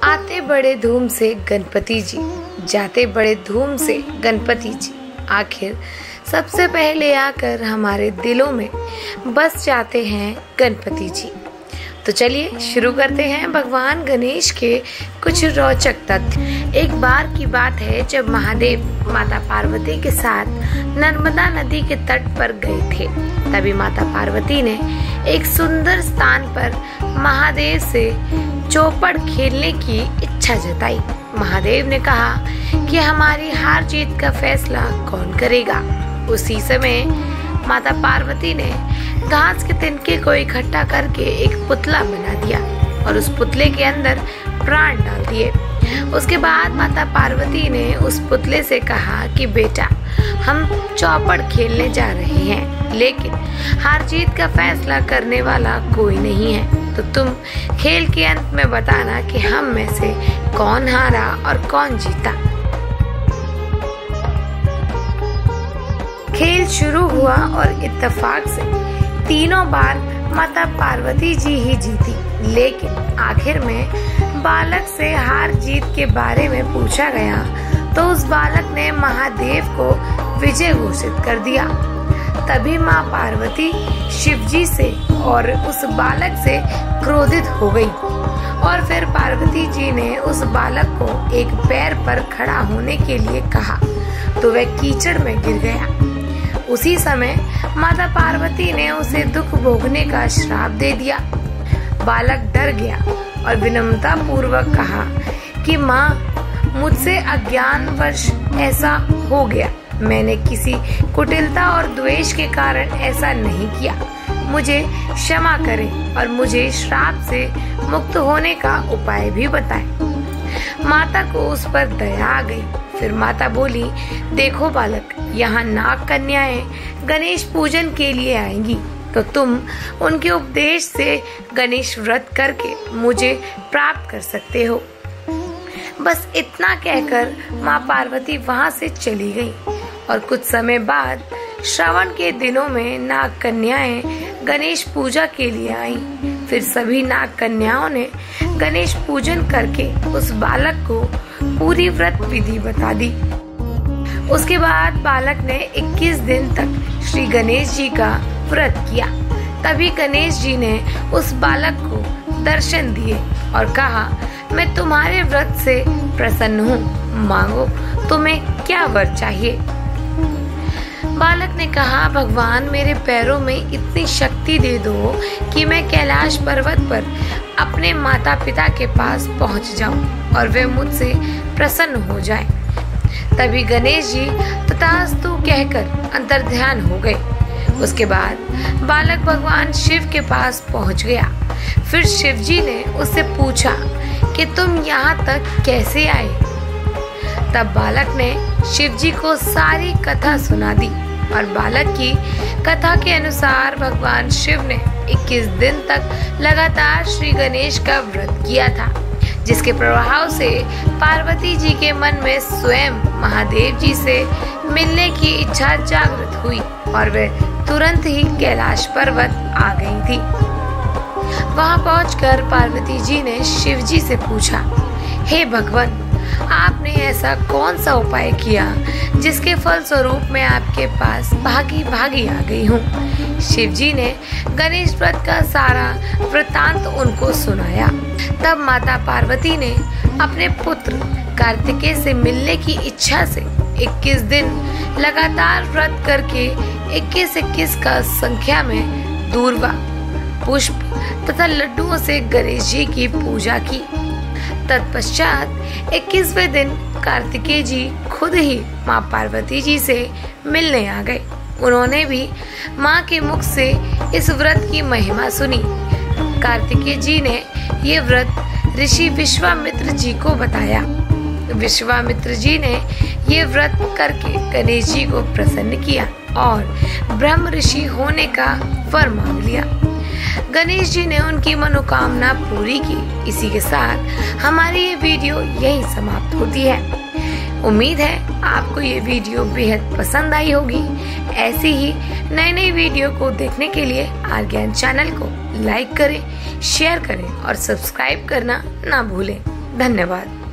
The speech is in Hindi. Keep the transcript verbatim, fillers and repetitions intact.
आते बड़े धूम से गणपति जी, जाते बड़े धूम से गणपति जी, आखिर सबसे पहले आकर हमारे दिलों में बस जाते हैं गणपति जी। तो चलिए शुरू करते हैं भगवान गणेश के कुछ रोचक तथ्य। एक बार की बात है जब महादेव माता पार्वती के साथ नर्मदा नदी के तट पर गए थे। तभी माता पार्वती ने एक सुंदर स्थान पर महादेव से चौपड़ खेलने की इच्छा जताई। महादेव ने कहा कि हमारी हार जीत का फैसला कौन करेगा। उसी समय माता पार्वती ने घास के तिनके को इकट्ठा करके एक पुतला बना दिया और उस पुतले के अंदर प्राण डाल दिए। उसके बाद माता पार्वती ने उस पुतले से कहा कि बेटा, हम चौपड़ खेलने जा रहे हैं, लेकिन हार जीत का फैसला करने वाला कोई नहीं है, तो तुम खेल के अंत में बताना कि हम में से कौन हारा और कौन जीता। खेल शुरू हुआ और इत्तेफाक से तीनों बार माता पार्वती जी ही जीती, लेकिन आखिर में बालक से हार जीत के बारे में पूछा गया तो उस बालक ने महादेव को विजय घोषित कर दिया। तभी माँ पार्वती शिवजी से और उस बालक से क्रोधित हो गई और फिर पार्वती जी ने उस बालक को एक पैर पर खड़ा होने के लिए कहा तो वह कीचड़ में गिर गया। उसी समय माता पार्वती ने उसे दुख भोगने का श्राप दे दिया। बालक डर गया और विनम्रता पूर्वक कहा कि माँ, मुझसे अज्ञानवश ऐसा हो गया, मैंने किसी कुटिलता और द्वेष के कारण ऐसा नहीं किया, मुझे क्षमा करें और मुझे श्राप से मुक्त होने का उपाय भी बताएं। माता को उस पर दया आ गई। फिर माता बोली, देखो बालक, यहाँ नाग कन्याएं गणेश पूजन के लिए आएंगी, तो तुम उनके उपदेश से गणेश व्रत करके मुझे प्राप्त कर सकते हो। बस इतना कहकर माँ पार्वती वहाँ से चली गई और कुछ समय बाद श्रावण के दिनों में नाग कन्याएं गणेश पूजा के लिए आईं। फिर सभी नाग कन्याओं ने गणेश पूजन करके उस बालक को पूरी व्रत विधि बता दी। उसके बाद बालक ने इक्कीस दिन तक श्री गणेश जी का व्रत किया। तभी गणेश जी ने उस बालक को दर्शन दिए और कहा, मैं तुम्हारे व्रत से प्रसन्न हूँ, मांगो तुम्हें क्या वर चाहिए। बालक ने कहा, भगवान, मेरे पैरों में इतनी शक्ति दे दो कि मैं कैलाश पर्वत पर अपने माता पिता के पास पहुंच जाऊं और वे मुझसे प्रसन्न हो जाएं। तभी गणेश जी तथास्तु कहकर अंतर्ध्यान हो गए। उसके बाद बालक भगवान शिव के पास पहुंच गया। फिर शिव जी ने उससे पूछा कि तुम यहाँ तक कैसे आए। तब बालक ने शिव जी को सारी कथा सुना दी और बालक की कथा के अनुसार भगवान शिव ने इक्कीस दिन तक लगातार श्री गणेश का व्रत किया था, जिसके प्रभाव से पार्वती जी के मन में स्वयं महादेव जी से मिलने की इच्छा जागृत हुई और वे तुरंत ही कैलाश पर्वत आ गई थी। वहां पहुंचकर पार्वती जी ने शिव जी से पूछा, हे भगवान, आपने ऐसा कौन सा उपाय किया जिसके फल स्वरूप मैं आपके पास भागी भागी आ गई हूँ। शिव जी ने गणेश व्रत का सारा वृतांत उनको सुनाया। तब माता पार्वती ने अपने पुत्र कार्तिकेय से मिलने की इच्छा से इक्कीस दिन लगातार व्रत करके इक्कीस इक्कीस का संख्या में दूर्वा, पुष्प तथा लड्डुओं से गणेश जी की पूजा की। तत्पश्चात इक्कीसवें दिन कार्तिकेय जी खुद ही माँ पार्वती जी से मिलने आ गए। उन्होंने भी माँ के मुख से इस व्रत की महिमा सुनी। कार्तिकेय जी ने ये व्रत ऋषि विश्वामित्र जी को बताया। विश्वामित्र जी ने ये व्रत करके गणेश जी को प्रसन्न किया और ब्रह्म ऋषि होने का वर मांग लिया। गणेश जी ने उनकी मनोकामना पूरी की। इसी के साथ हमारी ये वीडियो यहीं समाप्त होती है। उम्मीद है आपको ये वीडियो बेहद पसंद आई होगी। ऐसी ही नई नई वीडियो को देखने के लिए आर ज्ञान चैनल को लाइक करें, शेयर करें और सब्सक्राइब करना ना भूलें। धन्यवाद।